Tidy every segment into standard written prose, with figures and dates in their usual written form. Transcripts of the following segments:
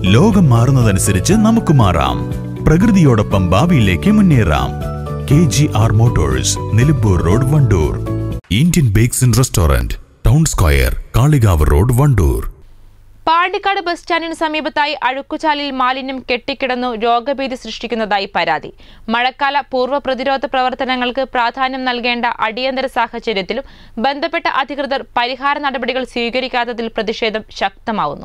ലോകം മാറുന്നതനുസരിച്ച് നമുക്ക് മാറാം. പ്രകൃതിയോടൊപ്പം ഭാവിയിലേക്ക് മുന്നേറാം. KGR motors, Nilambur road, Wandoor. Indian bakes and restaurant, town square, Kalikavu road, Wandoor. Pandikkad bus സ്റ്റാൻഡിന് സമീപത്തായി അഴുക്കുചാലിൽ മാലിന്യം കെട്ടിക്കിടന്നു രോഗഭീതി സൃഷ്ടിക്കുന്നതായി പരാതി. മഴക്കാല പൂർവ്വ പ്രതിരോധ പ്രവർത്തനങ്ങൾക്ക് പ്രാധാന്യം നൽകേണ്ട അടിയന്തര സാഹചര്യത്തിലും ബന്ധപ്പെട്ട അധികൃതർ പരിഹാര നടപടികൾ സ്വീകരിക്കാത്തതിൽ പ്രതിഷേധം ശക്തമാവുന്നു.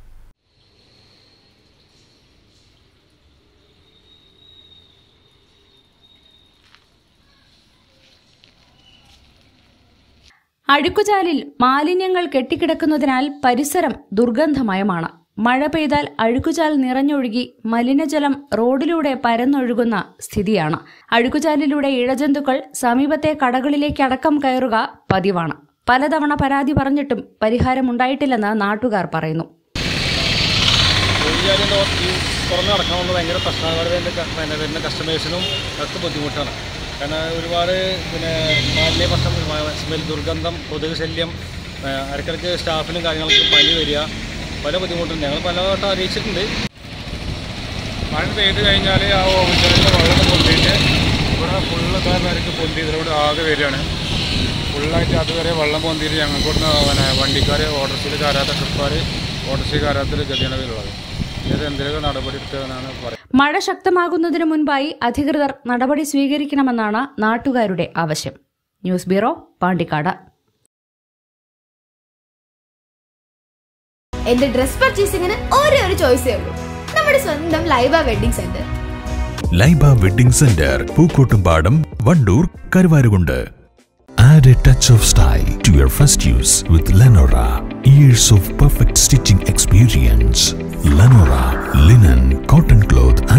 അഴുക്കുചാലിൽ മാലിന്യങ്ങൾ കെട്ടിക്കിടക്കുന്നതിനാൽ പരിസരം ദുർഗന്ധമയമാണ്. മഴ പെയ്താൽ അഴുക്കുചാൽ നിറഞ്ഞൊഴുകി മലിനജലം റോഡിലൂടെ പരന്നൊഴുകുന്ന സ്ഥിതിയാണ്. അഴുക്കുചാലിലൂടെ ഇഴജന്തുക്കൾ സമീപത്തെ കടകളിലേക്കടക്കം കയറുക പതിവാണ്. പലതവണ പരാതി പറഞ്ഞിട്ടും പരിഹാരമുണ്ടായിട്ടില്ലെന്ന് നാട്ടുകാർ പറയുന്നു. ബുദ്ധിമുട്ടാണ്. കാരണം ഒരുപാട് മാലിന്യ പ്രശ്നം, സ്മെൽ, ദുർഗന്ധം, കൊതുക് ശല്യം, ഇടയ്ക്കിടയ്ക്ക് സ്റ്റാഫിനും കാര്യങ്ങൾക്കും പനി വരിക, പല ബുദ്ധിമുട്ടുണ്ട്. ഞങ്ങൾ പലവട്ടം അറിയിച്ചിട്ടുണ്ട്. മഴ പെയ്ത് കഴിഞ്ഞാൽ ആ ഓഫീസിലെ വെള്ളം പൊന്തിയിട്ട് ഇവിടെ ഫുള്ള് പേർക്ക് പൊന്തി ഇതിലൂടെ ആകെ വരികയാണ്. ഫുള്ളായിട്ട് അതുവരെ വെള്ളം പൊന്തിയിട്ട് ഞങ്ങൾക്കൊന്ന് വണ്ടിക്കാർ, ഓട്ടോറിക്ഷയിൽ കയറാത്ത ട്രിപ്പുകാർ, ഓട്ടോറിക്ഷയിൽ കയറാത്തൊരു ഗതിയാണ് ഉള്ളത്. മഴ ശക്തമാകുന്നതിനു മുൻപായി അധികൃതർ നടപടി സ്വീകരിക്കണമെന്നാണ് നാട്ടുകാരുടെ ആവശ്യം. News bureau, Pandikkad. എന്റെ ഡ്രസ് പർച്ചേസിംഗിന് ഒരേ ഒരു ചോയ്സേ ഉള്ളൂ, നമ്മുടെ സ്വന്തം Laiba wedding centre. Laiba wedding centre, Pookkottumpadam, Wandoor, Karuvarakundu. Add a touch of style to your first use with Lenora. Years of perfect stitching experience. Lenora linen, cotton cloth